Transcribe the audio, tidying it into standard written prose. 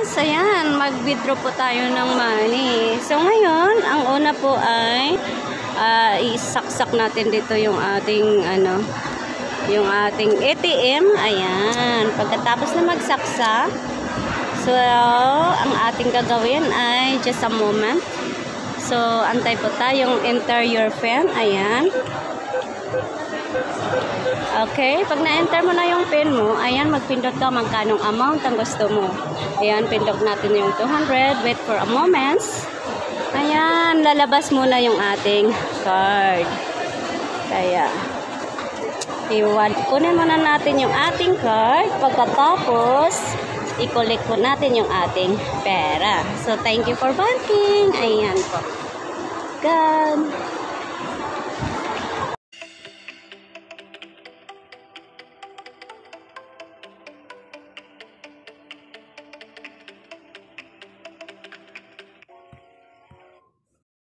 ayan, mag-withdraw po tayo ng money. So ngayon, ang una po ay isaksak natin dito yung ating yung ating ATM. Ayan, pagkatapos na magsaksak, so ang ating gagawin ay just a moment. So antay po tayong enter your PIN. Ayan. Okay, pag na-enter mo na yung PIN mo, ayan, magpindot ka magkanong amount ang gusto mo. Ayan, pindot natin yung 200. Wait for a moment. Ayan, lalabas muna yung ating card. Kaya, kunin muna natin yung ating card. Pagkatapos, i-collect po natin yung ating pera. So, thank you for banking. Ayan po. God.